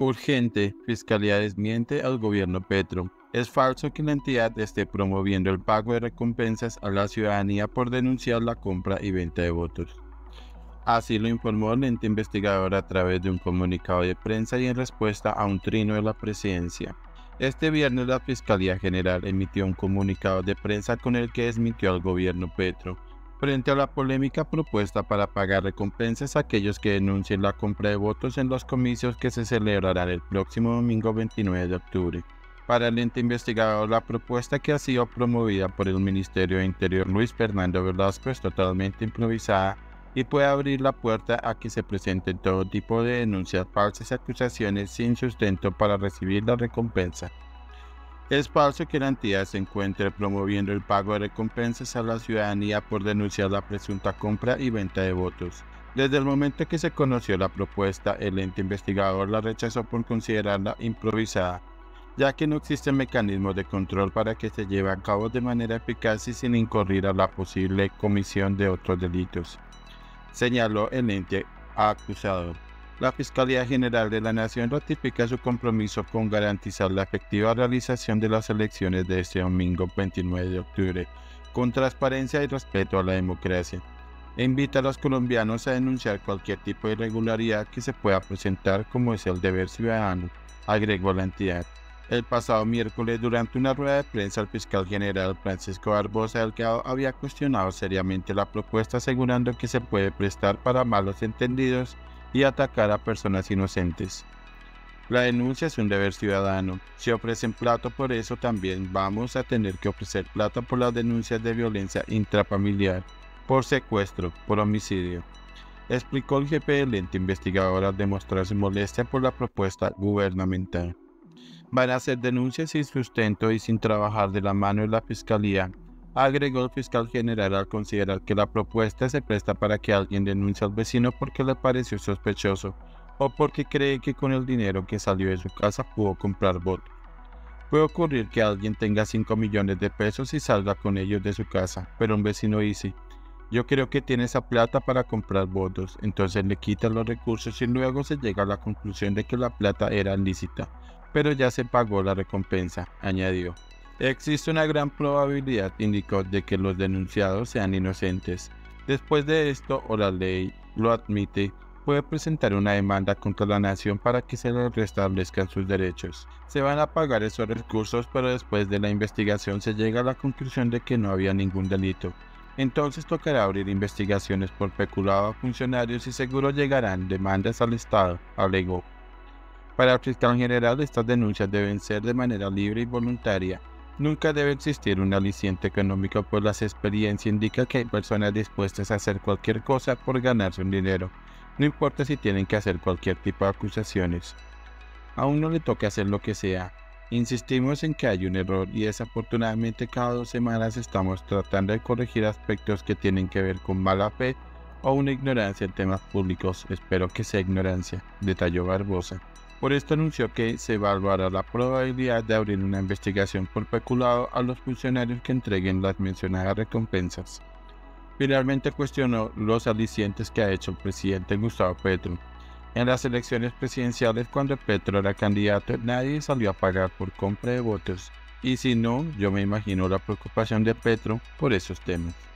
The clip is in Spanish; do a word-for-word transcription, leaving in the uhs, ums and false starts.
Urgente, Fiscalía desmiente al gobierno Petro. Es falso que la entidad esté promoviendo el pago de recompensas a la ciudadanía por denunciar la compra y venta de votos. Así lo informó el ente investigador a través de un comunicado de prensa y en respuesta a un trino de la presidencia. Este viernes la Fiscalía General emitió un comunicado de prensa con el que desmintió al gobierno Petro frente a la polémica propuesta para pagar recompensas a aquellos que denuncien la compra de votos en los comicios que se celebrarán el próximo domingo veintinueve de octubre. Para el ente investigador, la propuesta, que ha sido promovida por el Ministerio de Interior Luis Fernando Velasco, es totalmente improvisada y puede abrir la puerta a que se presenten todo tipo de denuncias falsas y acusaciones sin sustento para recibir la recompensa. Es falso que la entidad se encuentre promoviendo el pago de recompensas a la ciudadanía por denunciar la presunta compra y venta de votos. Desde el momento que se conoció la propuesta, el ente investigador la rechazó por considerarla improvisada, ya que no existen mecanismos de control para que se lleve a cabo de manera eficaz y sin incurrir a la posible comisión de otros delitos, señaló el ente acusador. La Fiscalía General de la Nación ratifica su compromiso con garantizar la efectiva realización de las elecciones de este domingo veintinueve de octubre, con transparencia y respeto a la democracia, e invita a los colombianos a denunciar cualquier tipo de irregularidad que se pueda presentar, como es el deber ciudadano, agregó la entidad. El pasado miércoles, durante una rueda de prensa, el fiscal general Francisco Barbosa Delgado había cuestionado seriamente la propuesta, asegurando que se puede prestar para malos entendidos y atacar a personas inocentes. La denuncia es un deber ciudadano. Si ofrecen plata por eso, también vamos a tener que ofrecer plata por las denuncias de violencia intrafamiliar, por secuestro, por homicidio, explicó el jefe del ente investigador al demostrar su molestia por la propuesta gubernamental. Van a hacer denuncias sin sustento y sin trabajar de la mano de la Fiscalía, agregó el fiscal general al considerar que la propuesta se presta para que alguien denuncie al vecino porque le pareció sospechoso o porque cree que con el dinero que salió de su casa pudo comprar votos. Puede ocurrir que alguien tenga cinco millones de pesos y salga con ellos de su casa, pero un vecino dice: yo creo que tiene esa plata para comprar votos, entonces le quitan los recursos y luego se llega a la conclusión de que la plata era lícita, pero ya se pagó la recompensa, añadió. Existe una gran probabilidad, indicó, de que los denunciados sean inocentes. Después de esto, o la ley lo admite, puede presentar una demanda contra la nación para que se le restablezcan sus derechos. Se van a pagar esos recursos, pero después de la investigación se llega a la conclusión de que no había ningún delito. Entonces tocará abrir investigaciones por peculado a funcionarios y seguro llegarán demandas al Estado, alegó. Para el fiscal general, estas denuncias deben ser de manera libre y voluntaria. Nunca debe existir un aliciente económico, pues la experiencia indica que hay personas dispuestas a hacer cualquier cosa por ganarse un dinero, no importa si tienen que hacer cualquier tipo de acusaciones. A uno le toca hacer lo que sea. Insistimos en que hay un error y desafortunadamente cada dos semanas estamos tratando de corregir aspectos que tienen que ver con mala fe o una ignorancia en temas públicos. Espero que sea ignorancia, detalló Barbosa. Por esto anunció que se evaluará la probabilidad de abrir una investigación por peculado a los funcionarios que entreguen las mencionadas recompensas. Finalmente cuestionó los alicientes que ha hecho el presidente Gustavo Petro. En las elecciones presidenciales, cuando Petro era candidato, nadie salió a pagar por compra de votos. Y si no, yo me imagino la preocupación de Petro por esos temas.